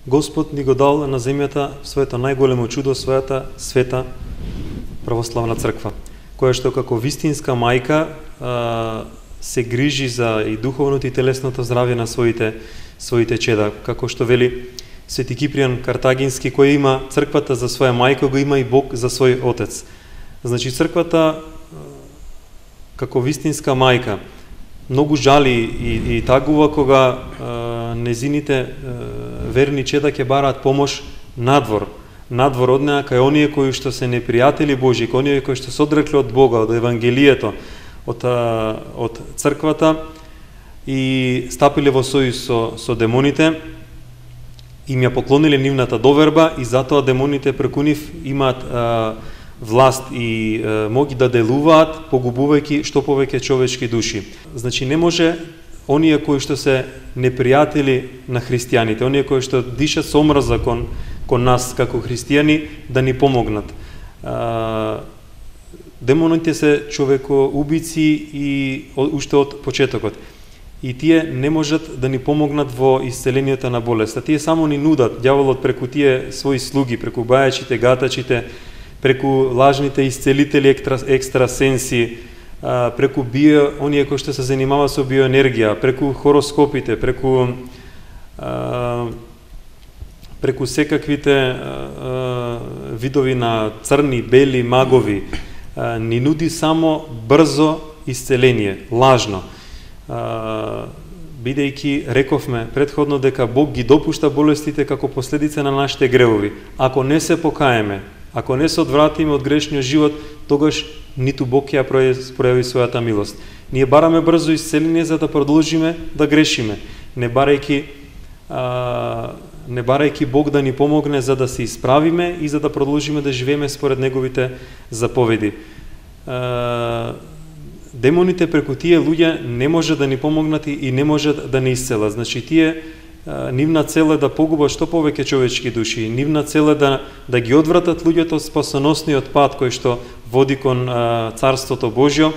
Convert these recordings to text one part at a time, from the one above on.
Господ ни го дал на земјата своето најголемо чудо, својата света православна црква, која што како вистинска мајка се грижи за и духовното и телесното здравје на своите чеда, како што вели Свети Кипријан Картагински, кој има црквата за своја мајка, го има и Бог за свој отец. Значи црквата како вистинска мајка многу жали и тагува кога незините верни чеда ќе бараат помош надвор од неа, кај оние кои што се непријатели Божи, кај оние кои што се одрекле од Бога, од Евангелието, од црквата и стапиле во сојуз со демоните, им ја поклониле нивната доверба и затоа демоните преку нив имаат власт и моги да делуваат, погубувајќи што повеќе човечки души. Значи не може оние кои што се непријатели на христијаните, оние кои што дишат со омраза кон нас како христијани, да ни помогнат. Демоните се човекоубици и уште од почетокот. И тие не можат да ни помогнат во исцелението на болеста. Тие само ни нудат, ѓаволот преку тие своји слуги, преку бајачите, гатачите, преку лажните исцелители, екстрасенси, преку оние кои што се занимаваат со биоенергија, преку хороскопите, преку секаквите видови на црни, бели, магови, ни нуди само брзо исцеление, лажно. Бидејќи рековме претходно дека Бог ги допушта болестите како последица на нашите гревови. Ако не се покаеме, ако не се одвратиме од грешниот живот, тогаш ниту Бог ќе ја пројави својата милост. Ние бараме брзо исцеление за да продолжиме да грешиме, не барајќи Бог да ни помогне за да се исправиме и за да продолжиме да живееме според неговите заповеди. Демоните преку тие луѓе не може да ни помогнат и не може да ни исцелат. Значи тие нивна цел е да погубат што повеќе човечки души. Нивна цел е да ги одвратат луѓето од спасоносниот пат кој што води кон Царството Божјо.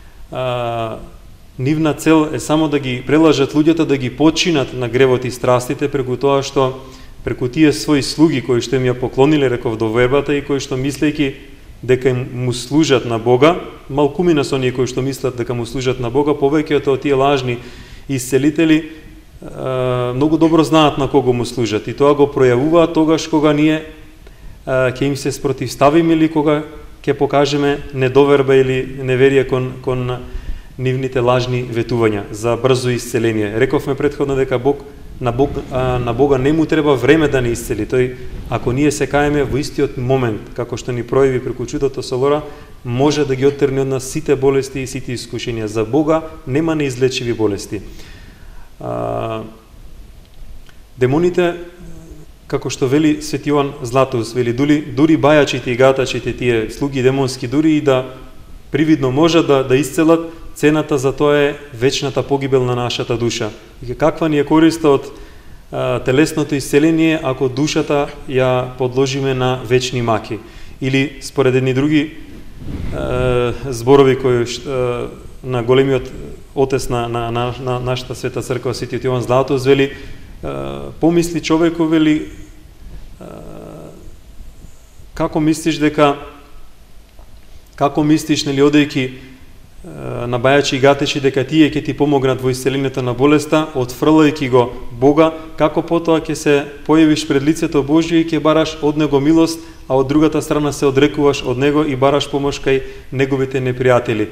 Нивна цел е само да ги прелажат луѓето да ги починат на гревот и страстите преку тоа што преку тие своји слуги кои што им ја поклониле, реков, довербата и кои што мислејќи дека му служат на Бога, малкумина со оние кои што мислат дека му служат на Бога, повеќето од тие лажни исцелители многу добро знаат на кого му служат и тоа го пројавуваат тогаш кога ние ќе им се спротивставиме или кога ќе покажеме недоверба или неверие кон нивните лажни ветувања за брзо исцеление. Рековме претходно дека на Бога не му треба време да ни исцели. Тој, ако ние се каеме во истиот момент, како што ни прояви преку чудото со Лора, може да ги оттерне од нас сите болести и сите искушенија. За Бога нема неизлечиви болести. Демоните, како што вели Свети Јован Златоуст, вели дури бајачите и гатачите, тие слуги демонски, дури и да привидно можат да исцелат, цената за тоа е вечната погибел на нашата душа. И каква ни е користа од телесното исцеление ако душата ја подложиме на вечни маки? Или според едни други зборови кои на големиот отец на нашата света црква Свети Јован Златоуст вели, помисли човеков, вели, како мислиш нели одејќи на бајачи и гатечи дека тие ќе ти помогнат во исцелението на болеста, отфрлајќи го Бога, како потоа ќе се појавиш пред лицето Божјо и ќе бараш од Него милост, а од другата страна се одрекуваш од Него и бараш помош кај неговите непријатели.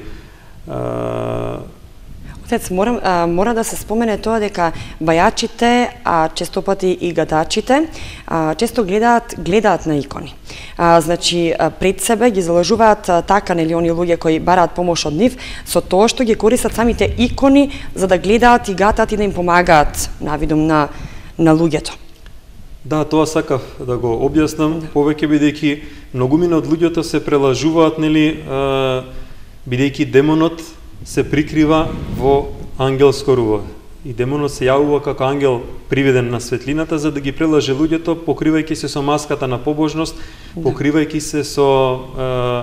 Отец, мора да се спомене тоа дека бајачите, а често пати и гадачите, често гледаат на икони. Значи, пред себе ги залажуваат така, нели, они луѓе кои бараат помош од нив, со тоа што ги користат самите икони за да гледаат и гатат и да им помагаат навидом на луѓето. Да, тоа сакав да го објаснам повеќе, бидејќи многумина од луѓето се прелажуваат, нели, бидејќи демонот се прикрива во ангелско руво. И демонот се јавува како ангел приведен на светлината за да ги прелаже луѓето, покривајќи се со маската на побожност, покривајќи се со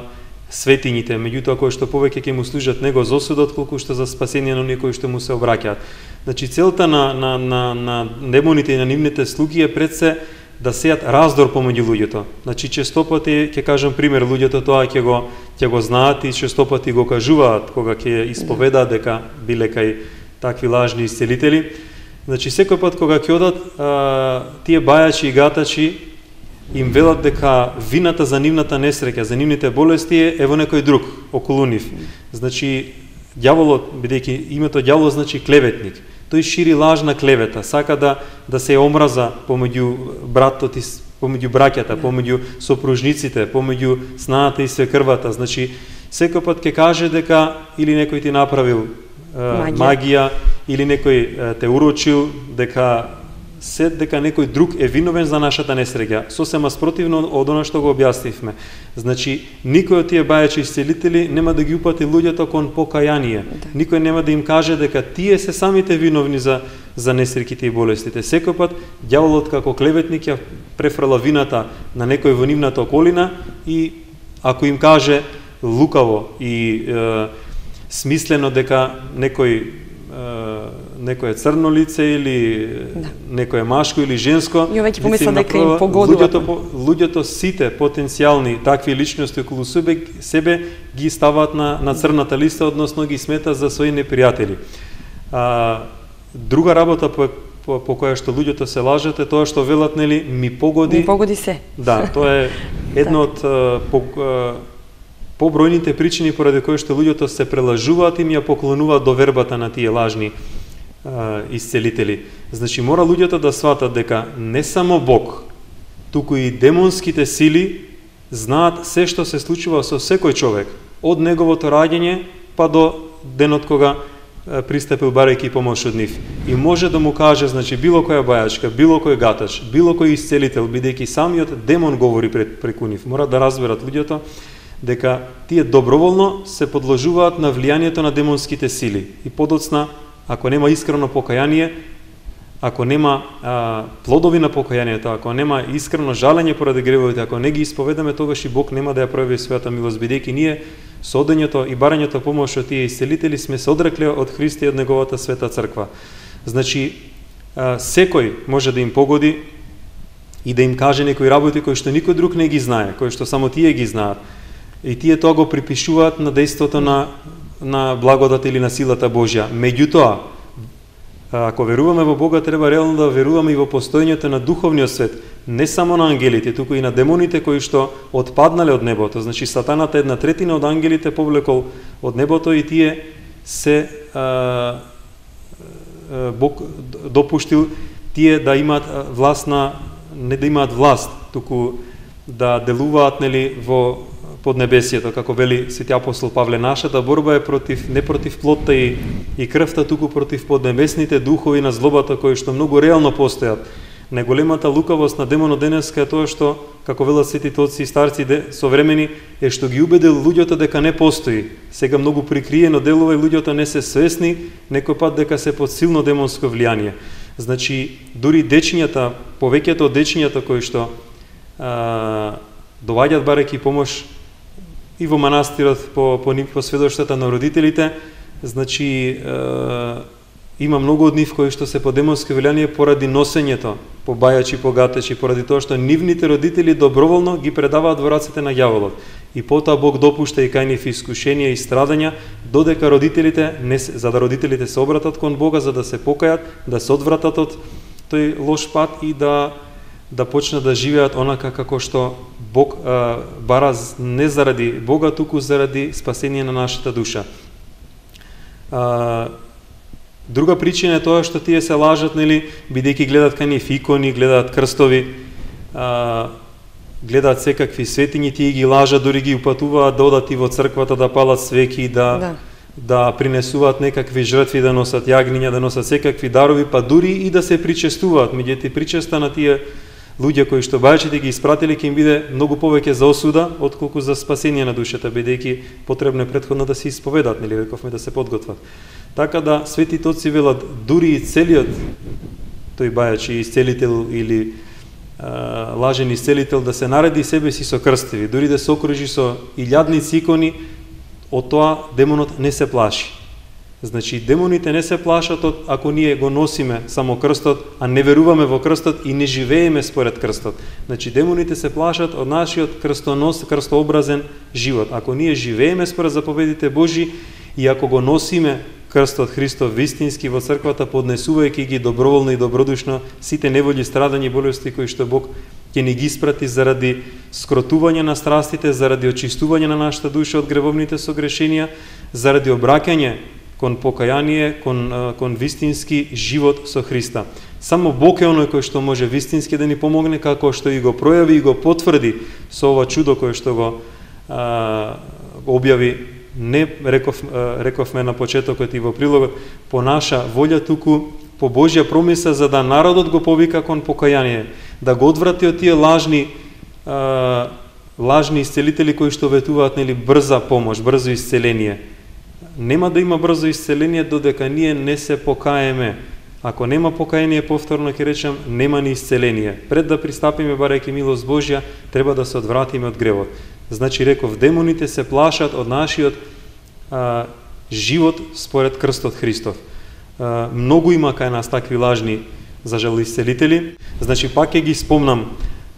светињите, меѓутоа кои што повеќе ќе му служат него за осуда отколку што за спасение на оние кои што му се обраќаат. Значи целта на демоните и на нивните слуги е пред се да сеат раздор помеѓу луѓето. Значи честопати ќе кажам пример, луѓето тоа ќе го знаат и честопати го кажуваат кога ќе исповедаат дека биле кај такви лажни исцелители. Значи секој пат кога ќе одат тие бајачи и гатачи им велат дека вината за нивната несреќа, за нивните болести е во некој друг околу нив. Значи ѓаволот, бидејќи името ѓавол значи клеветник, тој шири лажна клевета, сака да се омраза помеѓу братот и помеѓу браќата, помеѓу сопружниците, помеѓу снаата и свекрвата. Значи секој пат ќе каже дека или некој ти направил магија или некој те урочил, дека некој друг е виновен за нашата несреќа. Сосема спротивно од она што го објаснивме. Значи, никој од тие бајачи исцелители нема да ги упати луѓето кон покаяние. Никој нема да им каже дека тие се самите виновни за несреќите и болестите. Секој пат ѓаволот како клеветник ја префрла вината на некој во нивната околина и ако им каже лукаво и смислено дека некое црно лице или некое машко или женско, и веќе помисла дека им погодува. Луѓето сите потенцијални такви личности околу себе ги ставаат на црната листа, односно ги смета за своји непријатели. Друга работа по која што луѓето се лажат е тоа што велат, нели, ми погоди се. Да, тоа е едно од побројните причини поради кои што луѓето се прелажуваат и им ја поклонуваат довербата на тие лажни исцелители. Значи мора луѓето да сватат дека не само Бог, туку и демонските сили знаат се што се случува со секој човек, од неговото раѓање па до денот кога пристапил барајќи помош од нив. И може да му каже, значи, било која бајачка, било кој гатач, било кој исцелител, бидејќи самиот демон говори преку нив. Мора да разберат луѓето дека тие доброволно се подложуваат на влијанието на демонските сили. И подоцна, ако нема искрено покаяние, ако нема плодови на покаянието, ако нема искрено жалење поради гревовите, ако не ги исповедаме, тогаш и Бог нема да ја пројави својата милост, бидејќи ние со одењето и барањето помош од тие исцелители сме се одрекле од Христа и од неговата света црква. Значи, секој може да им погоди и да им каже некои работи кои што никој друг не ги знае, кои што само тие ги знаат. И тие тоа го припишуваат на дејството на благодата или на силата Божја. Меѓутоа, ако веруваме во Бога, треба реално да веруваме и во постоењето на духовниот свет, не само на ангелите, туку и на демоните кои што отпаднале од небото. Значи сатаната 1/3 од ангелите повлекол од небото и тие се Бог допуштил тие да имаат власт не да имаат власт, туку да делуваат, нели, во поднебесието, како вели свети апостол Павле, нашата борба е не против плотта и крвта, туку против поднебесните духови на злобата кои што многу реално постојат. Најголемата лукавост на демонот денеска е тоа што, како велат светите отци и старци современи, е што ги убедил луѓето дека не постои. Сега многу прикриено делува и луѓето не се свесни некој пат дека се под силно демонско влијание. Значи, дури дечињата, повеќето од дечињата кои што доваѓаат барајќи помош и во манастирот по сведоштвата на родителите, значи има многу од нив кои што се под демонско влијание поради носењето по бајачи, по гатачи, поради тоа што нивните родители доброволно ги предаваат во рацете на ѓаволот. И потоа Бог допушта и кај нив искушенија и страдања, додека за да родителите се обратат кон Бога, за да се покајат, да се одвратат од тој лош пат и да почнат да живеат онака како што Бог бара, не заради Бога, туку заради спасение на нашата душа. Друга причина е тоа што тие се лажат, нели, бидејќи гледат кај нив икони, гледаат крстови, гледаат секакви светињи, тие ги лажат, дури ги упатуваат да одат и во црквата да палат свеќи, да принесуваат некакви жртви, да носат јагниња, да носат секакви дарови, па дури и да се причестуваат. Меѓутоа причеста на тие луѓе кои што бајачите ги испратили ќе им биде многу повеќе за осуда отколку за спасение на душата, бидејќи потребно е претходно да се исповедат, нели, рековме, да се подготват. Така да светите отци велат, дури и целиот тој бајач и исцелител или лажен исцелител да се нареди себе си со крстеви, дури да се окружи со илјадници икони, од тоа демонот не се плаши. Значи, демоните не се плашат ако ние го носиме само крстот, а не веруваме во крстот и не живееме според крстот. Значи, демоните се плашат од нашиот крстообразен живот. Ако ние живееме според заповедите Божи и ако го носиме крстот Христов вистински во црквата, поднесувајќи ги доброволно и добродушно сите неволји, страдања и болести кои што Бог ќе ни ги испрати заради скротување на страстите, заради очистување на нашата душа од гревовните согрешенија, заради обраќање кон покаяние, кон вистински живот со Христа. Само Бог е оној кој што може вистински да ни помогне, како што и го пројави и го потврди со ова чудо кое што го објави. Не рековме на почетокот и во прилогот по наша волја, туку по Божја промисла, за да народот го повика кон покаяние, да го одврати од тие лажни исцелители кои што ветуваат, нели, брза помош, брзо исцеление. Нема да има брзо исцеление додека ние не се покаеме. Ако нема покаяние, повторно ќе речем, нема ни исцеление. Пред да пристапиме барајќи милост Божја, треба да се одвратиме од гревот. Значи, реков, демоните се плашат од нашиот живот според крстот Христов. Многу има кај нас такви лажни, за жал, исцелители. Значи, пак ќе ги спомнам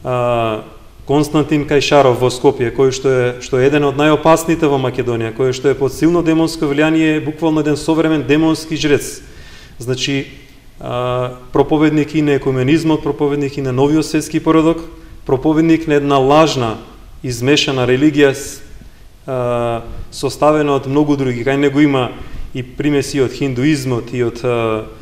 Константин Кајшаров во Скопје, кој што е еден од најопасните во Македонија, кој што е под силно демонско влијание, буквално еден современ демонски жрец. Значи, проповедник и на екуменизмот, проповедник и на новиот светски поредок, проповедник на една лажна, измешана религија, составена од многу други. Кај него има и примеси од хиндуизмот и од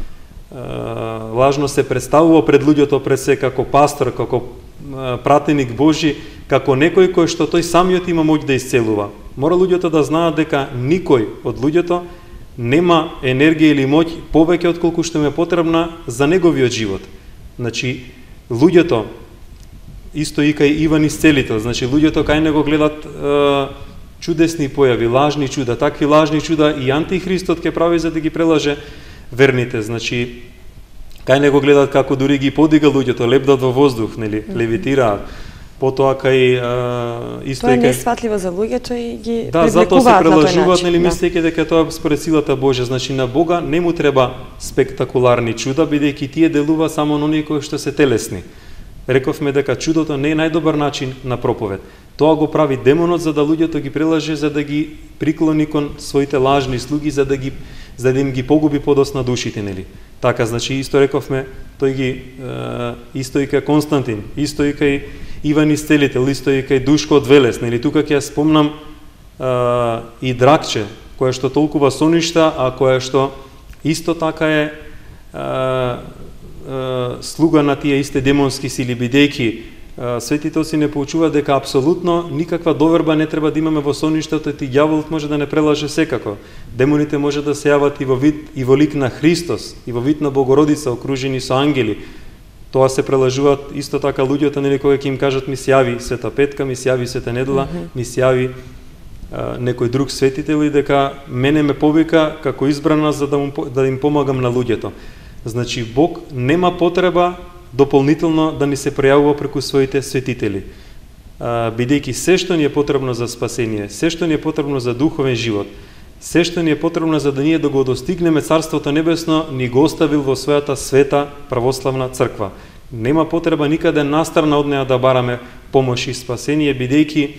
лажно се представува пред луѓето пред се како пастор, како пратеник Божи, како некој кој што тој самиот има моќ да исцелува. Мора луѓето да знаат дека никој од луѓето нема енергија или моќ повеќе од колку што им е потребна за неговиот живот. Значи, луѓето, исто и кај Иван Исцелител, значи луѓето кај него гледат чудесни појави, лажни чуда, такви лажни чуда и антихристот ќе прави за да ги прелаже верните. Значи, кај него гледат како дури ги подига луѓето, лепдат во воздух, нели, левитираат. Потоа кај исто тоа и кај... Тоа е несфатливо за луѓето и ги да, затоа се прелажуваат, нели, да. мислејќи дека тоа е според силата Божја. Значи, на Бога не му треба спектакуларни чуда, бидејќи тие делува само на оние кои што се телесни. Рековме дека чудото не е најдобар начин на проповед. Тоа го прави демонот за да луѓето ги прелаже, за да ги приклони кон своите лажни слуги, за да им ги погуби подосна душите, нели. Така, значи, исто рековме, тој ги исто и кај Константин, исто и кај Иван Исцелител, исто и кај Душко од Велес, нели. Тука ќе ја спомнам и Дракче, која што толкува соништа, а која што исто така е слуга на тие исти демонски сили, бидејќи светите оци не поучуваат дека апсолутно никаква доверба не треба да имаме во соништето, и ѓаволот може да не прелаже секако. Демоните може да се јават и во вид и во лик на Христос, и во вид на Богородица, окружени со ангели. Тоа се прелажуваат исто така луѓето, нели, кога ќе им кажат ми се јави Света Петка, ми се јави Света Недела, ми се јави некој друг светител, и дека мене ме повика како избрана за да им помагам на луѓето. Значи, Бог нема потреба дополнително да ни се пројавува преку своите светители. Бидејќи се што ни е потребно за спасение, се што ни е потребно за духовен живот, се што ни е потребно за да ние да го достигнеме Царството Небесно, ни го оставил во својата света православна црква. Нема потреба никаде настрана од неа да бараме помош и спасение, бидејќи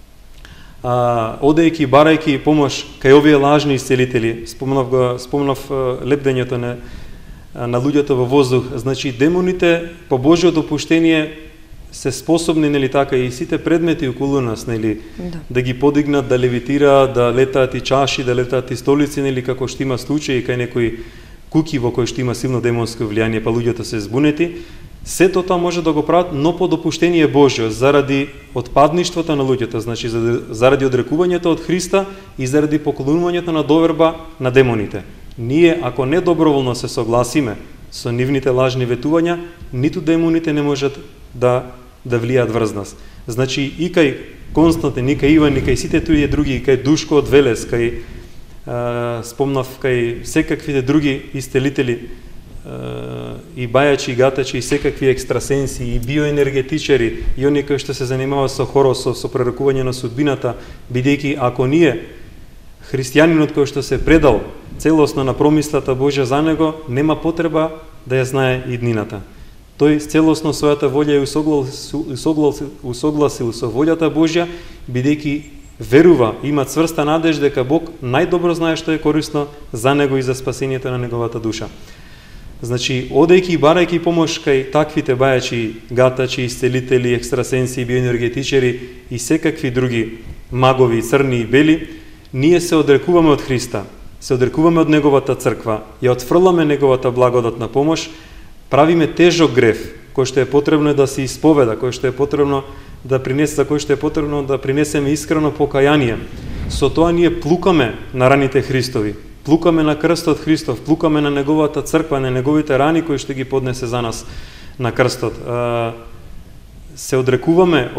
одејќи барајќи помош кај овие лажни исцелители. Спомнав лепдењето на луѓето во воздух. Значи, демоните по Божјо допуштение се способни, нели така, и сите предмети околу нас, нели, да ги подигнат, да левитираат, да летаат и чаши, да летаат и столици, нели, како што има случаи кај некои куки во кои што има силно демонско влијание, па луѓето се збунети. Сето тоа може да го прават, но по допуштение Божјо, заради отпадништвото на луѓето, значи заради одрекувањето од Христа и заради поклонувањето на доверба на демоните. Ние, ако не доброволно се согласиме со нивните лажни ветувања, ниту демоните не можат да влијаат врз нас. Значи, и кај Константин, и кај Иван, и кај сите тие други, и кај Душко од Велес, кај спомнав, кај секаквите други исцелители, и бајачи, и гатачи, и секакви екстрасенси, и биоенергетичари, и они кои што се занимаваат со хоросов, со прерокување на судбината, бидејќи ако ние, христијанинот кој што се предал целосно на промислата Божја за него, нема потреба да ја знае иднината. Тој целосно својата волја е усогласил со волјата Божја, бидејќи верува, има цврста надеж дека Бог најдобро знае што е корисно за него и за спасението на неговата душа. Значи, одејќи и барајќи помош кај таквите бајачи, гатачи, исцелители, екстрасенси, биоенергетичари и секакви други магови, црни и бели, ние се одрекуваме од Христа, се одрекуваме од неговата црква, ја отфрламе неговата благодатна помош, правиме тежок грев, кој што е потребно да се исповеда, кој што е потребно да принесе, за кој што е потребно да принесеме искрено покаяние. Со тоа ние плукаме на раните Христови, плукаме на крстот Христов, плукаме на неговата црква, на неговите рани кои што ги поднесе за нас на крстот. Се одрекуваме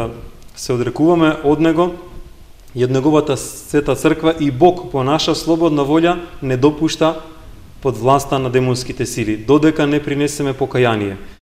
од него и од неговата света црква, и Бог по наша слободна волја не допушта под власта на демонските сили, додека не принесеме покаяние.